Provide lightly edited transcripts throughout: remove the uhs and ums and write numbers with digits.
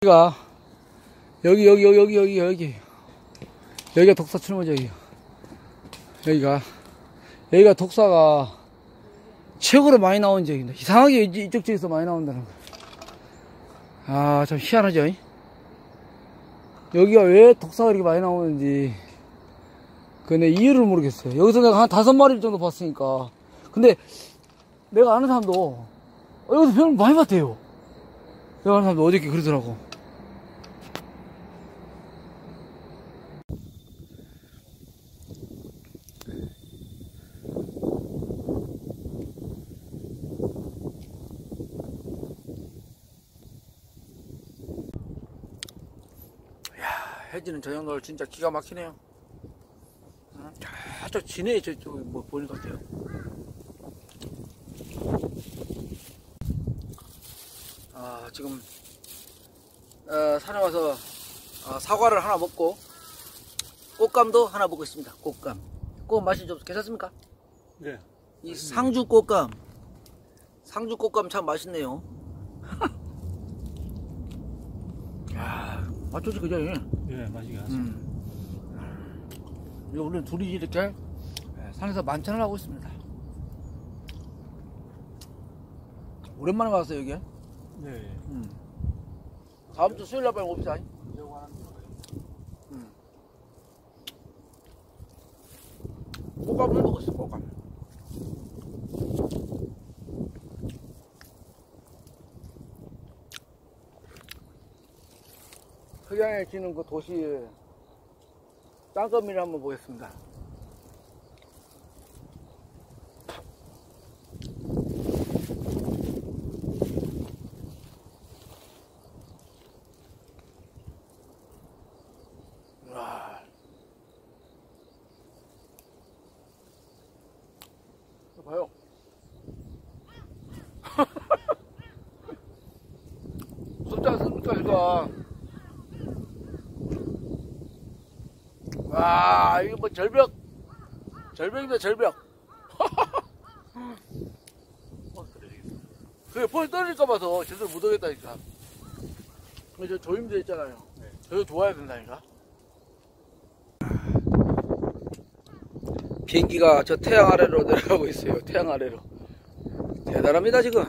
여기가 독사 출몰지역이에요. 여기가 독사가 최고로 많이 나온 지역입니다. 이상하게 이쪽 지역에서 많이 나온다는 거예요. 아, 참 희한하죠? 여기가 왜 독사가 이렇게 많이 나오는지 내 이유를 모르겠어요. 여기서 내가 한 5마리 정도 봤으니까. 근데 내가 아는 사람도 여기서 별을 많이 봤대요. 내가 아는 사람도 어저께 그러더라고. 해지는 저녁노을 진짜 기가 막히네요. 저쪽 진해 저쪽 뭐 보이는 것 같아요. 지금 산에 와서 사과를 하나 먹고 꽃감도 하나 먹고 있습니다. 꽃감 맛이 좀 괜찮습니까? 네. 이 상주 꽃감 참 맛있네요. 야, 맛좋지 그죠? 네, 맛있게 하세요. 오늘 둘이 이렇게 산에서 만찬을 하고 있습니다. 오랜만에 왔어요 여기. 네. 다음 주 수요일 날 빨리 옵시다. 꽃감을 먹었어. 꽃감. 흑양에 지는 그 도시 땅거미를 한번 보겠습니다. 와. 봐요. 무섭지 않습니까 이거? 와, 이거 뭐 절벽입니다, 절벽. 그게 벌 떨어질까 봐서 제대로 못 오겠다니까. 저 조임돼 있잖아요. 네. 저도 도와야 된다니까. 비행기가 저 태양 아래로 내려가고 있어요. 태양 아래로. 대단합니다, 지금.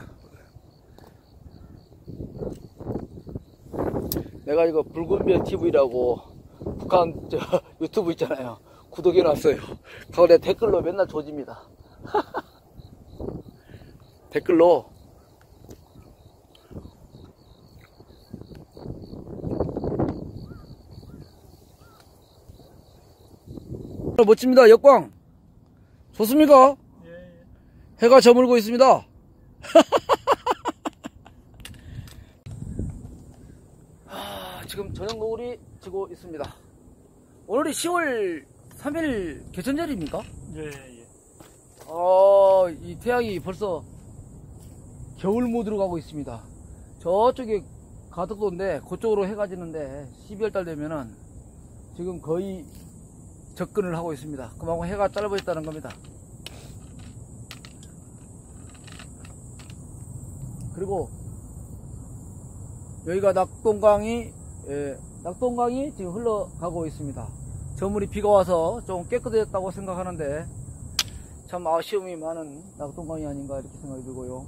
내가 이거 붉은별 TV라고 북한 유튜브 있잖아요. 구독해놨어요. 그거 내 댓글로 맨날 조집니다. 댓글로. 멋집니다. 역광 좋습니까? 예. 해가 저물고 있습니다. 지금 저녁 노을이 지고 있습니다. 오늘이 10월 3일 개천절입니까? 예. 이 태양이 벌써 겨울 모드로 가고 있습니다. 저쪽에 가덕도인데 그쪽으로 해가 지는데 12월달 되면은 지금 거의 접근을 하고 있습니다. 그만큼 해가 짧아졌다는 겁니다. 그리고 여기가 낙동강이 지금 흘러가고 있습니다. 저물이 비가 와서 좀 깨끗해졌다고 생각하는데 참 아쉬움이 많은 낙동강이 아닌가 이렇게 생각이 들고요.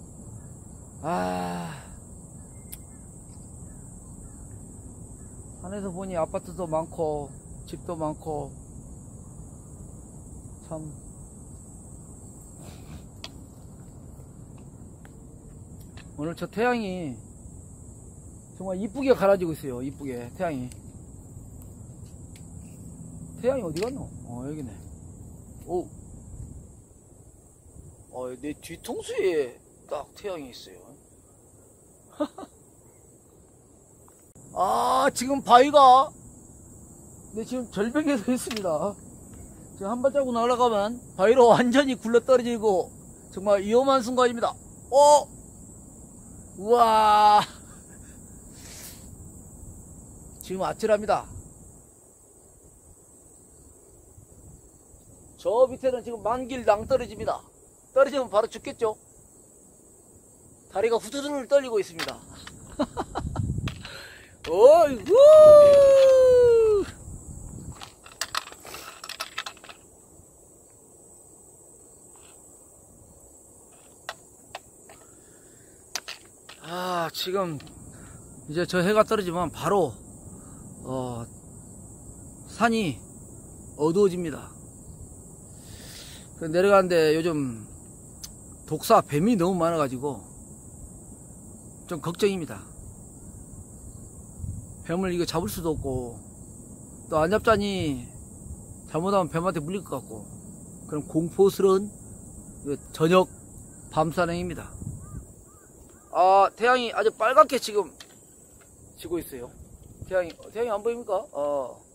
산에서 보니 아파트도 많고 집도 많고 참 오늘 저 태양이 정말 이쁘게 갈아지고 있어요. 이쁘게 태양이 어디 갔노? 여기네. 내 뒤통수에 딱 태양이 있어요. 지금 바위가 지금 절벽에 서 있습니다. 지금 한 발자국 날아가면 바위로 완전히 굴러 떨어지고 정말 위험한 순간입니다. 우와, 지금 아찔합니다. 저 밑에는 지금 만길 낭떠러집니다. 떨어지면 바로 죽겠죠. 다리가 후두들 떨리고 있습니다. 어이구! 아, 지금 이제 저 해가 떨어지면 바로 산이 어두워집니다. 내려가는데 요즘 독사 뱀이 너무 많아가지고 좀 걱정입니다. 뱀을 이거 잡을 수도 없고 또 안 잡자니 잘못하면 뱀한테 물릴 것 같고 그럼 공포스러운 저녁 밤산행입니다. 아, 태양이 아주 빨갛게 지금 지고 있어요. 태양이 안 보입니까?